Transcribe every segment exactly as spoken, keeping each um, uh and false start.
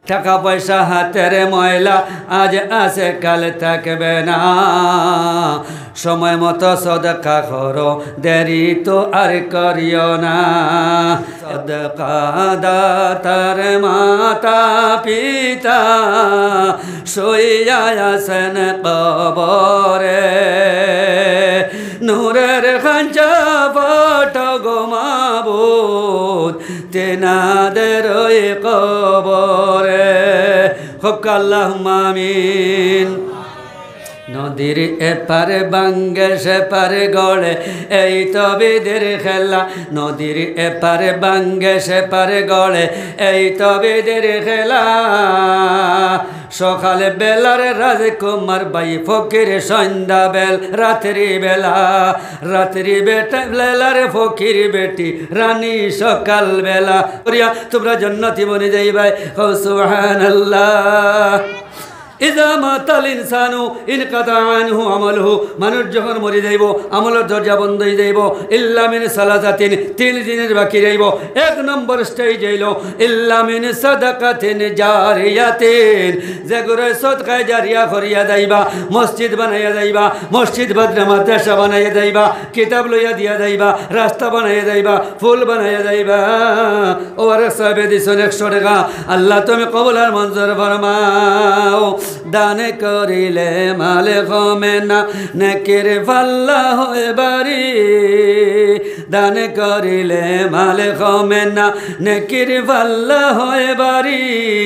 টাকা পয়সা হাতের ময়লা আজ আছে কাল থাকবে না। সময় মতো সদকা করো, দেরি তো আর করিও না। সদকা দাতার মাতা পিতা শুইয়া আছেন কবরে, নূরের খাঁচা পাঠ গো মাবুদ তেনাদের ওই কবরে। হোক আল্লাহুম্মা আমিন। নদীর এপারে বাঙ্গে সেপারে গড়ে এই তো বিদের খেলা, নদীর এপারে বাঙ্গে সেপারে গড়ে এই তো বিদের খেলা। সকালে বেলার রাজকুমার বাই ফকির, সন্ধ্যা বেল রাত্রি বেলা, রাত্রি বেটা বেলার ফকির বেটি রানী সকাল বেলা। তোমরা জান্নাতি বনে যাইবাই, হো সুবহানাল্লাহ। ইজা মাতাল ইনসানু ইনকাতা আনহু আমালহু, মানুষ যখন মরে যাইব আমলের দরজা বন্ধ হয়ে যাইব। ইল্লা মিন সালাসাতিন, তিন দিনের বাকি রইব। এক নম্বর স্টেজ হইল ইল্লা মিন সাদাকাতিন জারিয়াতিন, যে করে সদকায়ে জারিয়া করিয়া যাইবা, মসজিদ বানাইয়া যাইবা, মসজিদ বদলে মাদ্রাসা বানাইয়া যাইবা, কিতাব লইয়া দিয়া যাইবা, রাস্তা বানাইয়া যাইবা, ফুল বানাইয়া যাইবা। ও আরে সাহেবে দিছেন একশো টাকা, আল্লাহ তুমি কবুল আর মঞ্জুর ফরমাও। দান করিলে মালে কমে না, নেকের পাল্লা হয় বাড়ি। দান করিলে মালে কমে না, নেকের পাল্লা হয় বাড়ি।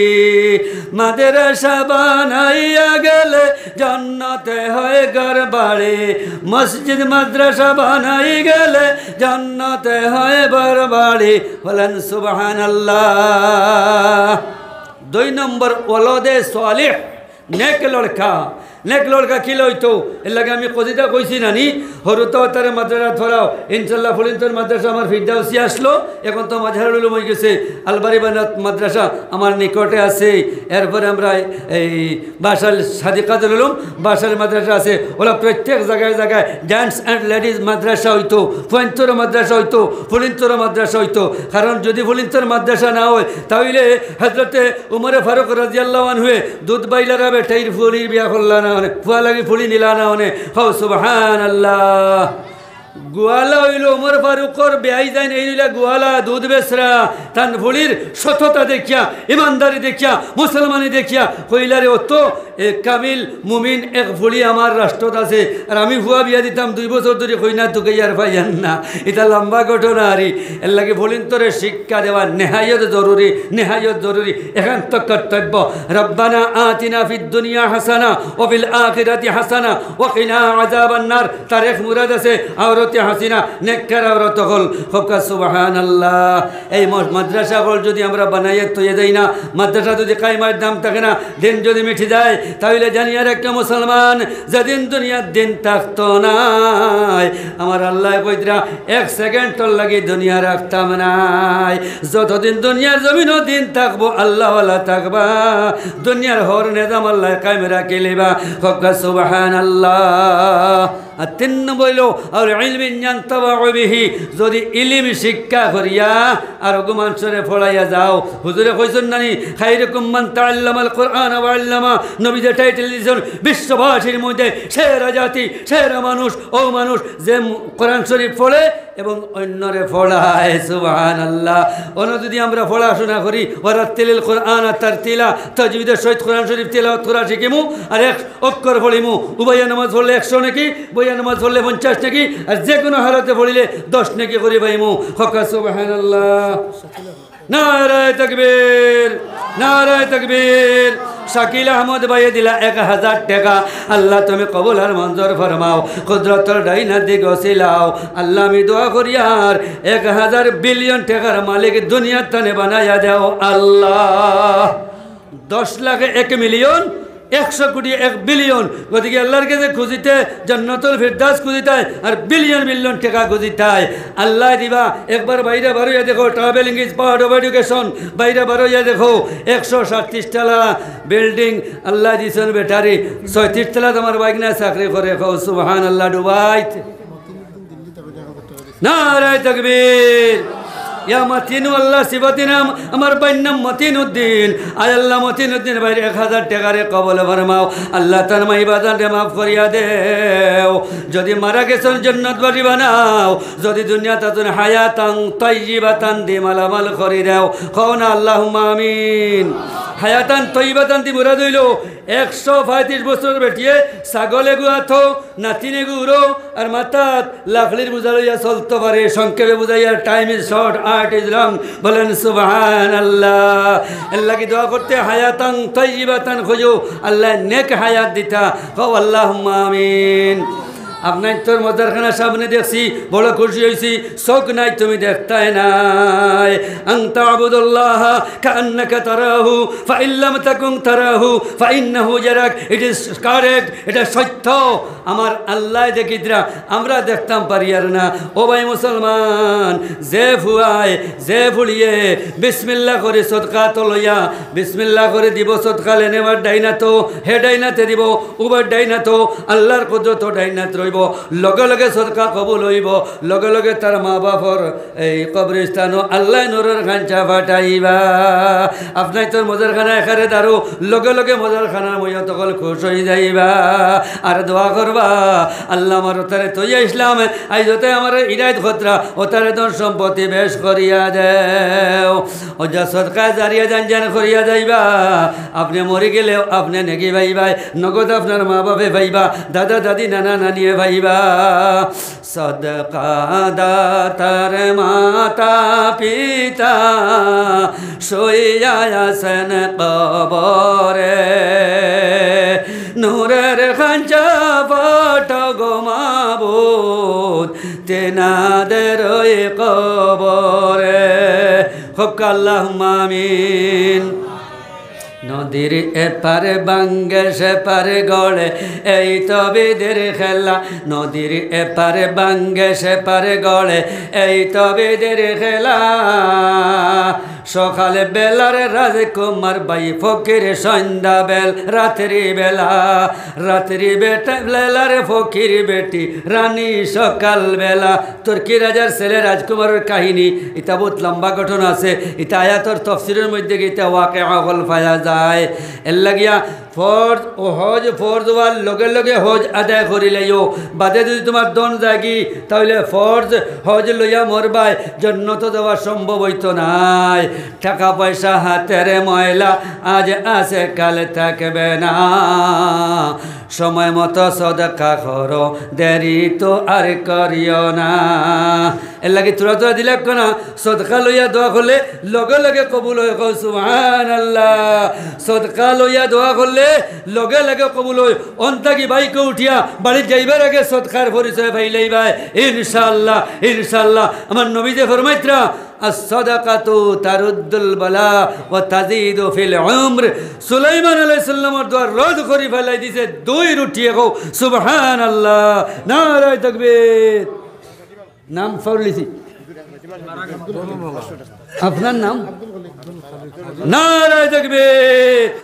মাদ্রাসা বানাইয়া গেলে জান্নাতে হয় ঘর বাড়ি, মসজিদ মাদ্রাসা বানাই গেলে জান্নাতে হয় ঘর বাড়ি। বলেন সুবহানাল্লাহ। দুই নম্বর ওয়ালাদে সালেহ, নেক লড়কা। নেক লড়কা কি লইতো এর লাগে আমি কদিটা কইছি নানি, হরুতো তারে মাদ্রাসা ধরাও ইনশাল্লাহ। ফলিন্তর মাদ্রাসা আমার ফিরদাউসি আসলো, এখন তো মাঝারুল উলুম হয়ে গেছে। আলবারি বানাত মাদ্রাসা আমার নিকটে আছে। এরপরে আমরা এই বাসাল সাদিকাতুল উলুম বাসাল মাদ্রাসা আছে। ওরা প্রত্যেক জায়গায় জায়গায় জেন্টস অ্যান্ড লেডিজ মাদ্রাসা হইতো, ফলিন্তর মাদ্রাসা হইতো, ফলিন্তর মাদ্রাসা হইতো। কারণ যদি ফলিন্তর মাদ্রাসা না হয় তাহলে হজরতে উমরে ফারুক রাদিয়াল্লাহু আনহু দুধ বাইলারা বেটাইর ফুলির বিয়া করলা না, ফুয়া লাগি ফুলি নিলা না মানে। হো সুবহানাল্লাহ। গোয়ালা হইল উমর ফারুকর বেআই যায় এই নিলা গোয়ালা দুধ বেসরা, তান ফুলির সততা দেখিয়া, ইমানদারি দেখিয়া, মুসলমানি দেখিয়া কইলারে অত এক কামিল মুমিন এক ফুলি আমার রাষ্ট্রত আছে। আর আমি ফুয়া বিয়া দিতাম দুই বছর ধরে কই না তোকে আর পাইয়ান না। এটা লম্বা ঘটনা। আরি এর লাগে ফলিন্তরে শিক্ষা দেওয়া নেহায়ত জরুরি, নেহায়ত জরুরি, একান্ত কর্তব্য। রব্বানা আতিনা ফিদ দুনিয়া হাসানা ওয়া ফিল আখিরাতি হাসানা ওয়া কিনা আযাবান নার। তারেক মুরাদ আছে আওরতে হাসিনা, নেককার আওরত হল। হোকা সুবহানাল্লাহ। এই মাদ্রাসা হল যদি আমরা বানাইয়া তৈরি দেই না, মাদ্রাসা যদি কায়মার দাম থাকে না, দিন যদি মিঠে যায়, তাহলে জানি আর একটা মুসলমান যেদিন দুনিয়ার দিন থাকতো নাই, আমার আল্লাহ কইতরা এক সেকেন্ড তোর লাগি দুনিয়া রাখতাম নাই। যতদিন দুনিয়ার জমিনও দিন থাকবো আল্লাহ ওয়ালা থাকবা, দুনিয়ার হর নিজাম আল্লাহ কায়েম রাখিলেবা। হোকা সুবহানাল্লাহ। আর তিন বইল আর ইলমিন ইয়ানতাফাউ বিহি, যদি ইলম শিক্ষা করিয়া আর মানুষরে ফড়াইয়া যাও। হুজুরে কইছেন নানি খায়রুকুম মান তাআল্লামাল কুরআন ওয়া আল্লামা, নবী যে টাইটেল দিয়েছেন বিশ্ববাসীর মধ্যে সেরা জাতি, সেরা মানুষ ও মানুষ যে কোরআন শরীফ পড়ে এবং অন্যরে ফড়ায়। সুবহানাল্লাহ। অন্য যদি আমরা পড়াশোনা করি ওয়ারাতিলিল কুরআন তারতিলা, তাজবিদের সহিত কোরআন শরীফ তেলাওয়াত করা শিখিমু, আর এক অক্ষর পড়িমু। উভয় নামাজ পড়লে একশো নাকি, বইয়া নামাজ পড়লে পঞ্চাশ নাকি, আর যে কোনো হালতে পড়িলে দশ নাকি করে পাইমু। হকা সুবহানাল্লাহ। নারায়ে তাকবীর, নারায়ে তাকবীর। শাকিল আহমদ ভাইয়ে দিলা এক হাজার টাকা। আল্লাহ তুমি কবুল আর মঞ্জুর ফরমাও, কুদরতর ডাইনা দিক ওসিলাও। আল্লাহ আমি দোয়া করি আর এক হাজার বিলিয়ন টাকার মালিক দুনিয়ার টানে বানাইয়া দাও আল্লাহ। দশ লাখে এক মিলিয়ন, একশো কোটি এক বিলিয়ন। গতিকে আল্লাহর কাছে খুঁজিতে জান্নাতুল ফিরদাউস খুঁজিতায় আর বিলিয়ন বিলিয়ন টাকা খুঁজিতায়। আল্লাহ দিবা। একবার বাইরে বারোইয়া দেখো, travelling is part of education. বাইরে বারোইয়া দেখো একশো সাতত্রিশ তলা বিল্ডিং আল্লাহ দিছেন বেটারি। ছয়ত্রিশ তলা তোমার বাইক না চাকরি করে। সুবহানাল্লাহ। ডুবাইতে নারায়ে তাকবীর, ইয়া মাতিনু আল্লাহ সিফাতি নাম আমার বাইর নাম মতিন উদ্দিন আয় আল্লাহ মতিন উদ্দিন বাইরে এক হাজার টাকারে কবল ফরমাও আল্লাহ তার মা ইবাদতকে মাফ করিয়া দেও যদি মারা গেছেন জান্নাতবাসী বানাও যদি দুনিয়াতে তুমি হায়াতান তাইয়িবাতান দি মালামাল করি দাও কও না আল্লাহুম্মা আমিন হায়াতান তৈবাতান দি মুরাদ হইল একশো পঁয়ত্রিশ বছর বেটিয়ে ছাগলে গুয়াথো নাতিনে গুড়ো আর মাতাত লাখলির বুঝা লইয়া চলতে পারে সংক্ষেপে বুঝাইয়া time is short art is long বলেন সুবহানাল্লাহ আল্লাহ কি দোয়া করতে হায়াতান তৈবাতান খুঁজো আল্লাহ নেক হায়াত দিতা কও আল্লাহুম্মা আমিন আপনার তোর মজারখানার সামনে দেখছি বড় খুশি হয়েছি শোক নাই তুমি দেখতাই নাই আনতা আবুদুল্লাহ কান্নাকা তারাহু ফাইল্লাম তাকুন তারাহু ফাইন্নাহু ইয়ারাক ইট ইজ কারেক্ট এটা সত্য আমার আল্লাহ দেখিতরা আমরা দেখতাম পারি আর না ও ভাই মুসলমান যে ফুয়ায় যে ফুলিয়ে বিসমিল্লাহ করে সদকা তো লইয়া বিসমিল্লাহ করে দিব সদকা লেনেবার ডাইনা তো হে ডাইনাতে দিব উবার ডাইনা তো আল্লাহর কুদরত ডাইনাত লগে লগে সদকা কবুল হইব লগে লগে তার মা বাপর এই কবরস্থান আল্লাহ নূরের খাঞ্চা ফাটাইবা আপনার তোর মজারখানা এখানে দাঁড়ো লগে লগে মজারখানার মইয়া তখন খুশ হয়ে যাইবা আর দোয়া করবা আল্লাহ আমার ওতারে তৈয়া ইসলাম আই যতে আমার ইরায়ত খতরা ওতারে তোর সম্পত্তি বেশ করিয়া দেও ও যা সদকায় জারিয়া যান যান করিয়া যাইবা আপনি মরে গেলেও আপনি নেকি ভাইবাই নগদ আপনার মা বাপে ভাইবা দাদা দাদি নানা নানিয়ে ভাই সদকা দাতার মাতা পিতা শোয়াছেন কবরে নূরের খাঞ্চা পাঠ গো মাবুদ তেনাদের কবরে হক আল্লাহুম্মা আমিন নদীর এপারে বাঙ্গে সেপারে গড়ে এই তো বিদের খেলা নদীর এপারে বাঙ্গে সেপারে গড়ে এই তো বিদের খেলা সকালে বেলার রাজকুমার বাই ফকির সন্ধ্যা বেল রাত্রি বেলা রাত্রি বেটা বেলার ফকির বেটি রানী সকাল বেলা তুর্কি রাজার ছেলে রাজকুমারের কাহিনী এটা বহুত লম্বা ঘটনা আছে এটা আয়াতর তফসিরের মধ্যে এটা ওয়াকে আগল পাওয়া যায় এর লাগিয়া ফরজ ও হজ ফরজ হওয়ার লগে লগে হজ আদায় করিলেও বাদে যদি তোমার দন জাগি তাহলে ফরজ হজ লইয়া মরবাই জন্নত দেওয়া সম্ভব হইতো নাই টাকা পয়সা হাতের ময়লা আজ আছে কাল থাকবে না সময় মতো সদকা করো দেরি তো আর করিও না এর লাগে তোরা তোরা দিলে না সদকা লইয়া দোয়া করলে লগে লগে কবুল হয়ে কও সুবহানাল্লাহ সদকা লইয়া দোয়া করলে লগে লগে কবুল হয় অন্তাকি বাইকে উঠিয়া বাড়ি যাইবার আগে সদকার পরিচয় পাইলেই ভাই ইনশাআল্লাহ ইনশাআল্লাহ আমার নবী যে ফরমাইতরা as-sadaqatu taruddul bala wa tazidu fil umr Sulaiman আলাইহিস সালামের দোয়া রদ করি ফেলাই দিছে দুই রুটিয়ে কও সুবহানাল্লাহ নারায়ে তাকবীর নাম ফরলিছি আপনার নাম নারায়ে তাকবীর